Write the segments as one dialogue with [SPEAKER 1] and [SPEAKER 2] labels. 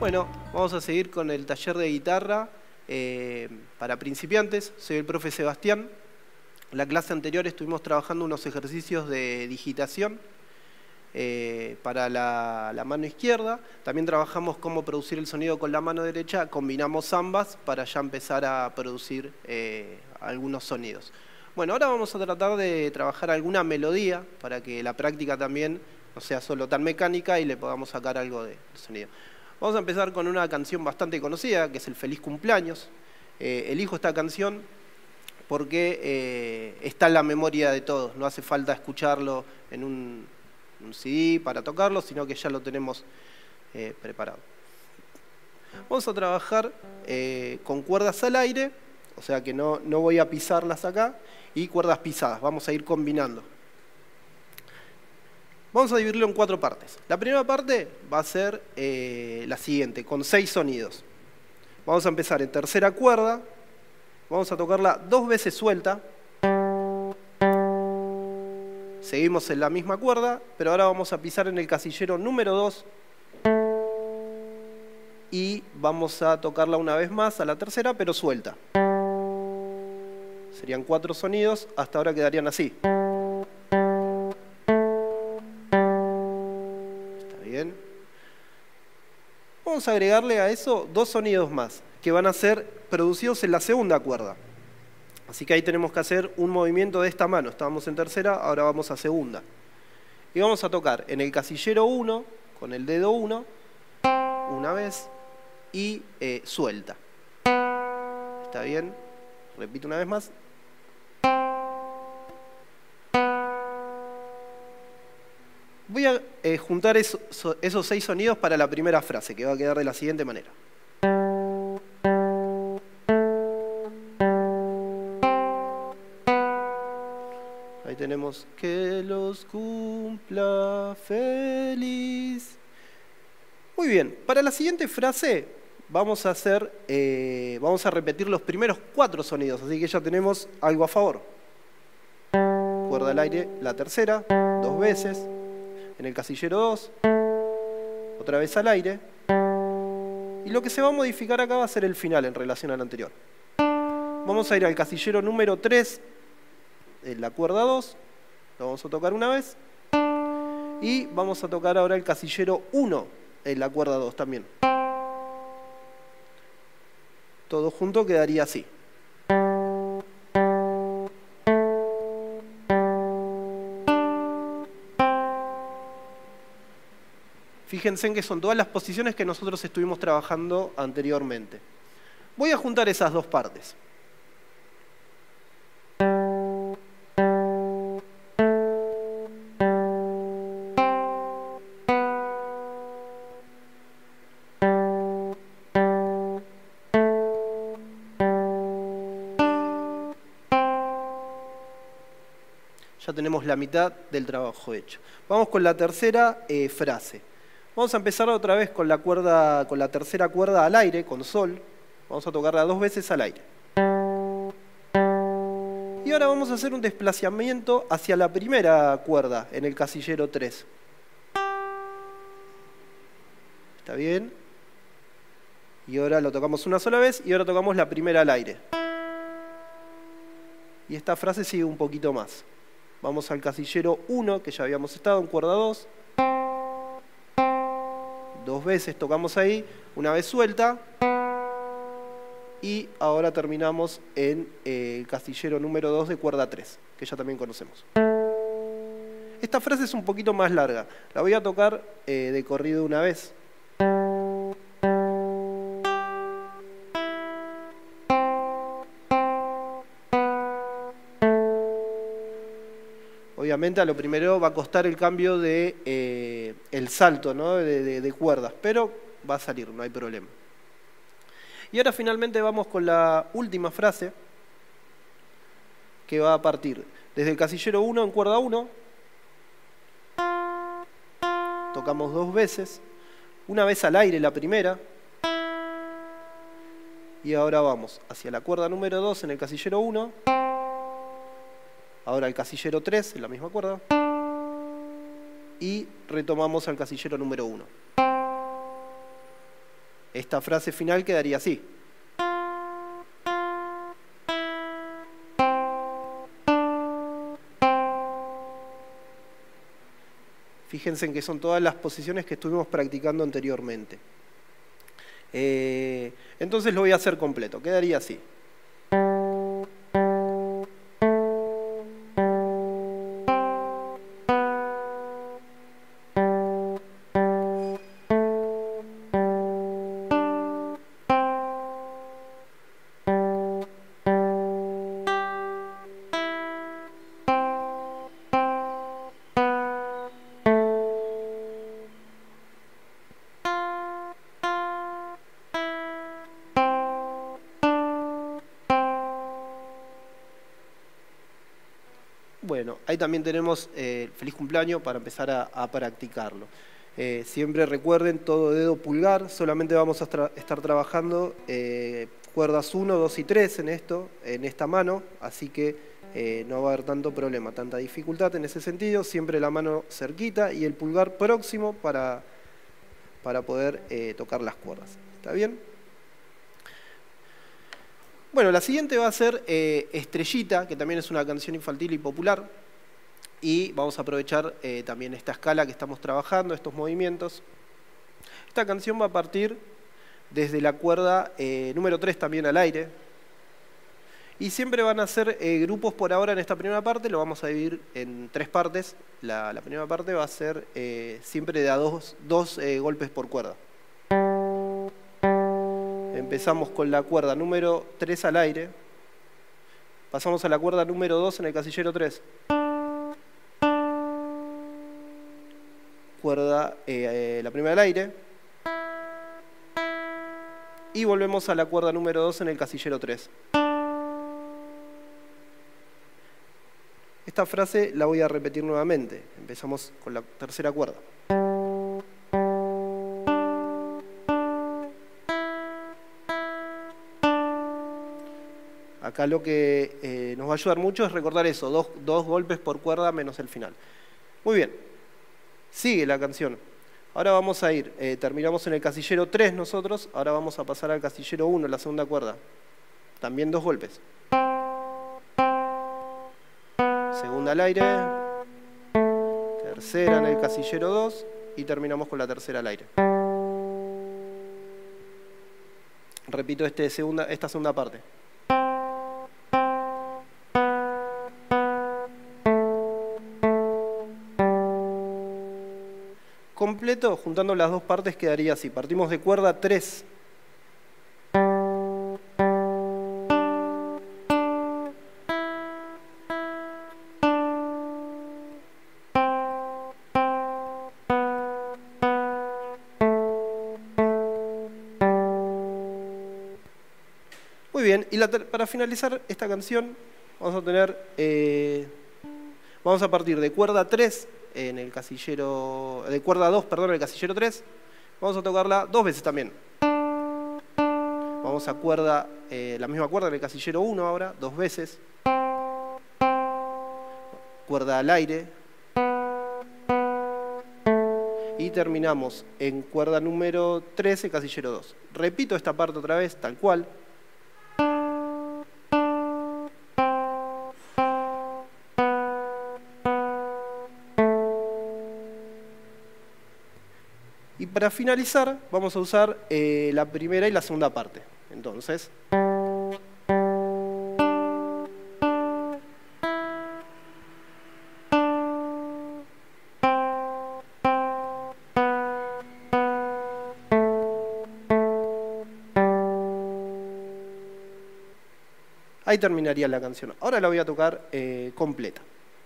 [SPEAKER 1] Bueno, vamos a seguir con el taller de guitarra para principiantes. Soy el profe Sebastián. En la clase anterior estuvimos trabajando unos ejercicios de digitación para la mano izquierda. También trabajamos cómo producir el sonido con la mano derecha. Combinamos ambas para ya empezar a producir algunos sonidos. Bueno, ahora vamos a tratar de trabajar alguna melodía para que la práctica también no sea solo tan mecánica y le podamos sacar algo de sonido. Vamos a empezar con una canción bastante conocida, que es el Feliz Cumpleaños. Elijo esta canción porque está en la memoria de todos. No hace falta escucharlo en un CD para tocarlo, sino que ya lo tenemos preparado. Vamos a trabajar con cuerdas al aire, o sea que no voy a pisarlas acá, y cuerdas pisadas. Vamos a ir combinando. Vamos a dividirlo en 4 partes. La primera parte va a ser la siguiente, con 6 sonidos. Vamos a empezar en tercera cuerda. Vamos a tocarla 2 veces suelta. Seguimos en la misma cuerda, pero ahora vamos a pisar en el casillero número 2. Y vamos a tocarla una vez más a la tercera, pero suelta. Serían 4 sonidos, hasta ahora quedarían así. Bien. Vamos a agregarle a eso 2 sonidos más, que van a ser producidos en la segunda cuerda. Así que ahí tenemos que hacer un movimiento de esta mano. Estábamos en tercera, ahora vamos a segunda. Y vamos a tocar en el casillero 1, con el dedo 1, una vez, y suelta. ¿Está bien? Repito una vez más. Voy a juntar esos 6 sonidos para la primera frase, que va a quedar de la siguiente manera. Ahí tenemos que los cumpla feliz. Muy bien, para la siguiente frase vamos a repetir los primeros 4 sonidos, así que ya tenemos algo a favor. Cuerda al aire, la tercera, 2 veces. En el casillero 2, otra vez al aire. Y lo que se va a modificar acá va a ser el final en relación al anterior. Vamos a ir al casillero número 3, en la cuerda 2. Lo vamos a tocar una vez. Y vamos a tocar ahora el casillero 1, en la cuerda 2 también. Todo junto quedaría así. Fíjense en que son todas las posiciones que nosotros estuvimos trabajando anteriormente. Voy a juntar esas 2 partes. Ya tenemos la mitad del trabajo hecho. Vamos con la tercera frase. Vamos a empezar otra vez con la tercera cuerda al aire, con sol. Vamos a tocarla 2 veces al aire. Y ahora vamos a hacer un desplazamiento hacia la primera cuerda, en el casillero 3. ¿Está bien? Y ahora lo tocamos una sola vez y ahora tocamos la primera al aire. Y esta frase sigue un poquito más. Vamos al casillero 1, que ya habíamos estado en cuerda 2. 2 veces tocamos ahí, una vez suelta. Y ahora terminamos en el casillero número 2 de cuerda 3, que ya también conocemos. Esta frase es un poquito más larga. La voy a tocar de corrido una vez. Obviamente a lo primero va a costar el cambio de el salto, ¿no? de cuerdas, pero va a salir, no hay problema. Y ahora finalmente vamos con la última frase, que va a partir desde el casillero 1 en cuerda 1. Tocamos 2 veces, una vez al aire la primera. Y ahora vamos hacia la cuerda número 2 en el casillero 1. Ahora el casillero 3 en la misma cuerda. Y retomamos al casillero número 1. esta frase final quedaría así. Fíjense en que son todas las posiciones que estuvimos practicando anteriormente. Entonces lo voy a hacer completo, quedaría así. Bueno, ahí también tenemos feliz cumpleaños para empezar a practicarlo. Siempre recuerden, todo dedo pulgar, solamente vamos a estar trabajando cuerdas 1, 2 y 3 en esta mano, así que no va a haber tanto problema, tanta dificultad en ese sentido, siempre la mano cerquita y el pulgar próximo para poder tocar las cuerdas. ¿Está bien? Bueno, la siguiente va a ser Estrellita, que también es una canción infantil y popular. Y vamos a aprovechar también esta escala que estamos trabajando, estos movimientos. Esta canción va a partir desde la cuerda número 3 también al aire. Y siempre van a ser grupos por ahora en esta primera parte, lo vamos a dividir en 3 partes. La primera parte va a ser siempre de a dos golpes por cuerda. Empezamos con la cuerda número 3 al aire. Pasamos a la cuerda número 2 en el casillero 3. Cuerda, la primera al aire. Y volvemos a la cuerda número 2 en el casillero 3. Esta frase la voy a repetir nuevamente. Empezamos con la tercera cuerda. Acá lo que nos va a ayudar mucho es recordar eso, dos golpes por cuerda menos el final. Muy bien, sigue la canción. Ahora vamos a ir, terminamos en el casillero 3 nosotros, ahora vamos a pasar al casillero 1, la segunda cuerda. También 2 golpes. Segunda al aire, tercera en el casillero 2 y terminamos con la tercera al aire. Repito esta segunda parte. Completo, juntando las dos partes quedaría así. Partimos de cuerda 3. Muy bien, y para finalizar esta canción vamos a tener, vamos a partir de cuerda 3 en el casillero, de cuerda 2, perdón, en el casillero 3, vamos a tocarla 2 veces también. Vamos a cuerda, la misma cuerda en el casillero 1 ahora, 2 veces. Cuerda al aire. Y terminamos en cuerda número 13, casillero 2. Repito esta parte otra vez, tal cual. Y para finalizar vamos a usar la primera y la segunda parte. Entonces, ahí terminaría la canción. Ahora la voy a tocar completa.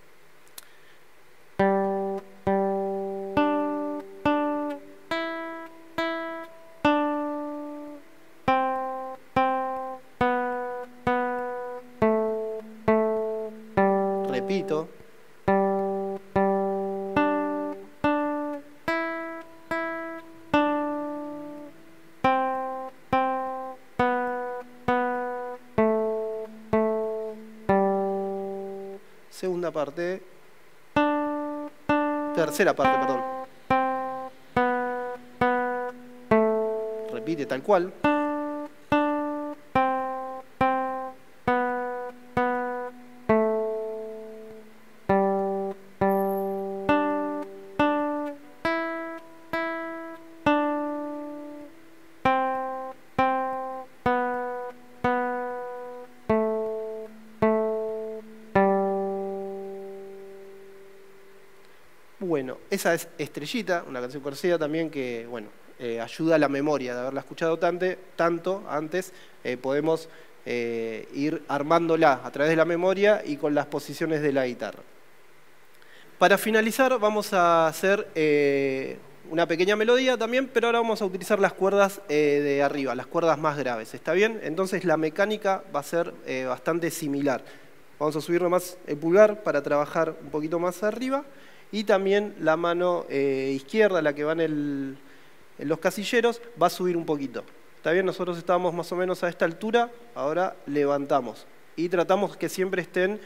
[SPEAKER 1] Repito. Segunda parte. Tercera parte, perdón. repite tal cual. Bueno, esa es Estrellita, una canción conocida también que, bueno, ayuda a la memoria de haberla escuchado tanto antes. Podemos ir armándola a través de la memoria y con las posiciones de la guitarra. Para finalizar vamos a hacer una pequeña melodía también, pero ahora vamos a utilizar las cuerdas de arriba, las cuerdas más graves, ¿está bien? Entonces la mecánica va a ser bastante similar. Vamos a subir nomás el pulgar para trabajar un poquito más arriba y también la mano izquierda, la que va en los casilleros, va a subir un poquito. ¿Está bien? Nosotros estábamos más o menos a esta altura, ahora levantamos y tratamos que siempre estén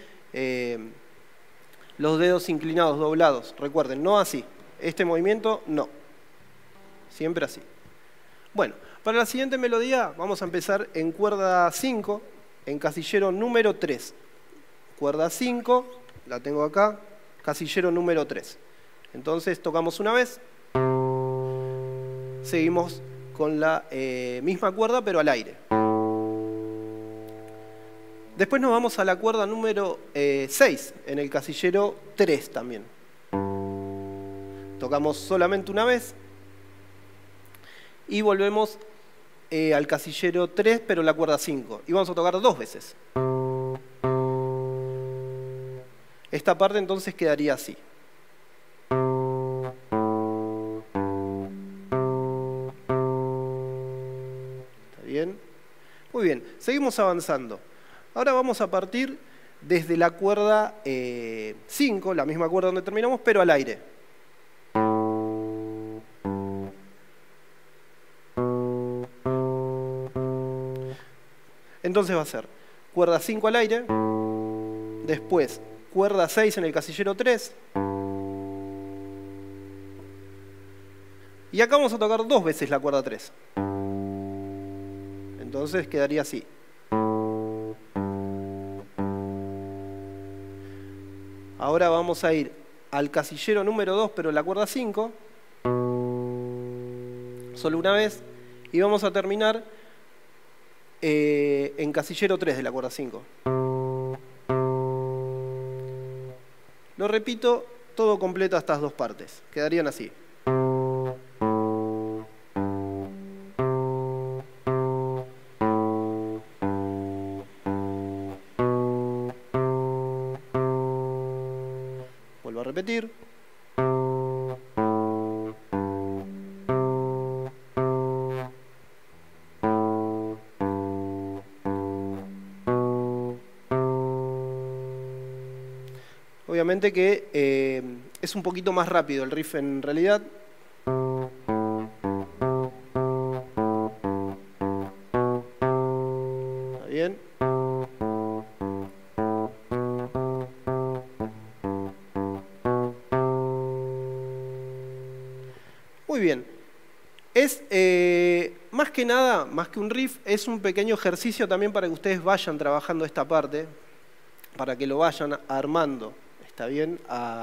[SPEAKER 1] los dedos inclinados, doblados. Recuerden, no así. Este movimiento, no. Siempre así. Bueno, para la siguiente melodía vamos a empezar en cuerda 5, en casillero número 3. Cuerda 5, la tengo acá, casillero número 3. Entonces tocamos una vez, seguimos con la misma cuerda pero al aire. Después nos vamos a la cuerda número 6, en el casillero 3 también. Tocamos solamente una vez y volvemos al casillero 3 pero la cuerda 5. Y vamos a tocar 2 veces. Esta parte entonces quedaría así. ¿Está bien? Muy bien, seguimos avanzando. Ahora vamos a partir desde la cuerda 5, la misma cuerda donde terminamos, pero al aire. Entonces va a ser cuerda 5 al aire, después cuerda 6 en el casillero 3, y acá vamos a tocar 2 veces la cuerda 3. Entonces quedaría así. Ahora vamos a ir al casillero número 2, pero la cuerda 5, solo una vez, y vamos a terminar en casillero 3 de la cuerda 5. Lo repito todo completo a estas dos partes. Quedarían así. Vuelvo a repetir. Obviamente que es un poquito más rápido el riff en realidad. ¿Está bien? Muy bien. Es más que nada, más que un riff, es un pequeño ejercicio también para que ustedes vayan trabajando esta parte, para que lo vayan armando. ¿Está bien?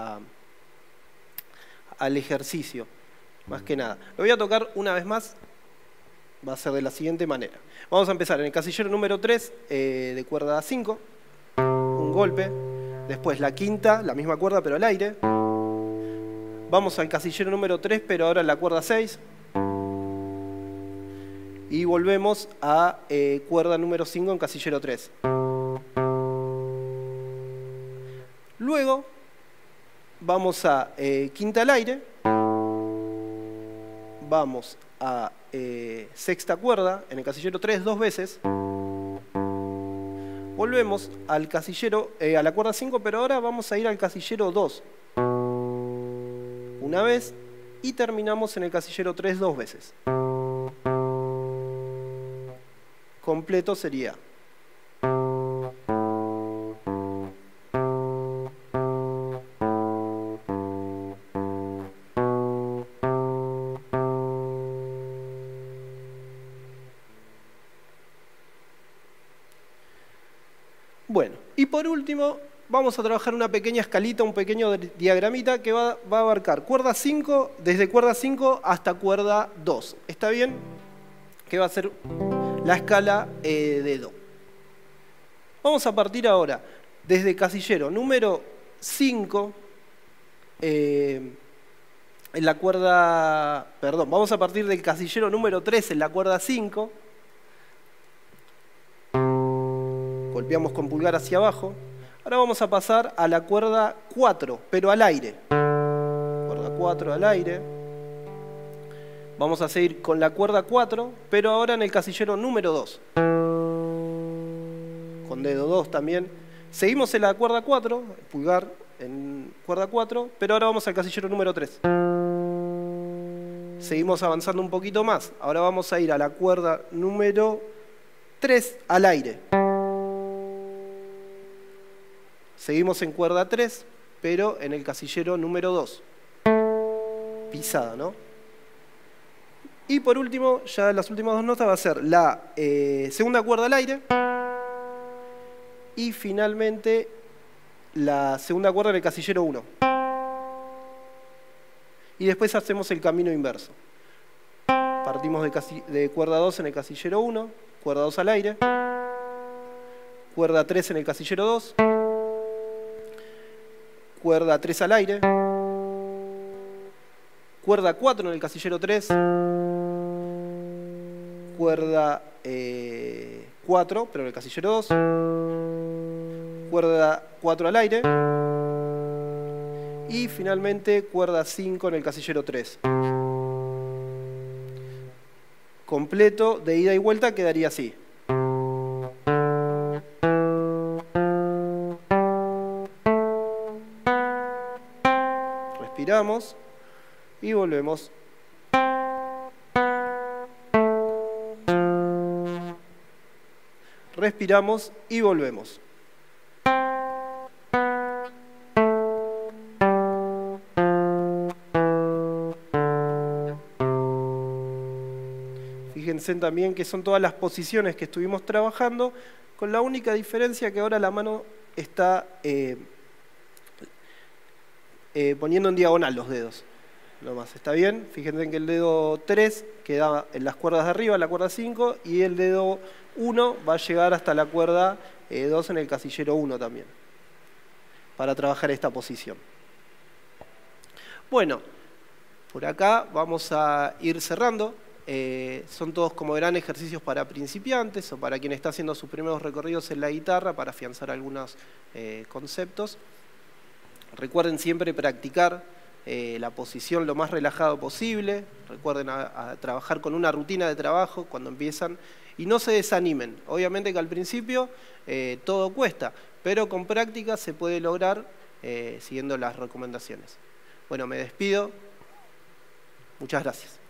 [SPEAKER 1] Al ejercicio, más que nada. Lo voy a tocar una vez más, va a ser de la siguiente manera. Vamos a empezar en el casillero número 3 de cuerda 5, un golpe, después la quinta, la misma cuerda pero al aire. Vamos al casillero número 3 pero ahora en la cuerda 6. Y volvemos a cuerda número 5 en casillero 3. Luego vamos a quinta al aire, vamos a sexta cuerda en el casillero 3 2 veces, volvemos al casillero, a la cuerda 5, pero ahora vamos a ir al casillero 2 una vez y terminamos en el casillero 3 2 veces. Completo sería. Bueno, y por último, vamos a trabajar una pequeña escalita, un pequeño diagramita que va a abarcar cuerda 5, desde cuerda 5 hasta cuerda 2. ¿Está bien? Que va a ser la escala de Do. Vamos a partir ahora desde casillero número 5, en la cuerda, perdón, vamos a partir del casillero número 3 en la cuerda 5. Golpeamos con pulgar hacia abajo. Ahora vamos a pasar a la cuerda 4, pero al aire. Cuerda 4 al aire. Vamos a seguir con la cuerda 4, pero ahora en el casillero número 2. Con dedo 2 también. Seguimos en la cuerda 4, pulgar en cuerda 4, pero ahora vamos al casillero número 3. Seguimos avanzando un poquito más. Ahora vamos a ir a la cuerda número 3 al aire. Seguimos en cuerda 3, pero en el casillero número 2. Pisada, ¿no? Y por último, ya las últimas dos notas va a ser la segunda cuerda al aire y finalmente la segunda cuerda en el casillero 1. Y después hacemos el camino inverso. Partimos de cuerda 2 en el casillero 1, cuerda 2 al aire, cuerda 3 en el casillero 2, cuerda 3 al aire, cuerda 4 en el casillero 3, cuerda 4, pero en el casillero 2, cuerda 4 al aire y finalmente cuerda 5 en el casillero 3. Completo de ida y vuelta quedaría así. Respiramos y volvemos. Respiramos y volvemos. Fíjense también que son todas las posiciones que estuvimos trabajando, con la única diferencia que ahora la mano está poniendo en diagonal los dedos. Nomás, ¿está bien? Fíjense que el dedo 3 queda en las cuerdas de arriba, en la cuerda 5, y el dedo 1 va a llegar hasta la cuerda 2 en el casillero 1 también, para trabajar esta posición. Bueno, por acá vamos a ir cerrando. Son todos, como verán, ejercicios para principiantes o para quien está haciendo sus primeros recorridos en la guitarra para afianzar algunos conceptos. Recuerden siempre practicar la posición lo más relajado posible. Recuerden a trabajar con una rutina de trabajo cuando empiezan y no se desanimen. Obviamente que al principio todo cuesta, pero con práctica se puede lograr siguiendo las recomendaciones. Bueno, me despido. Muchas gracias.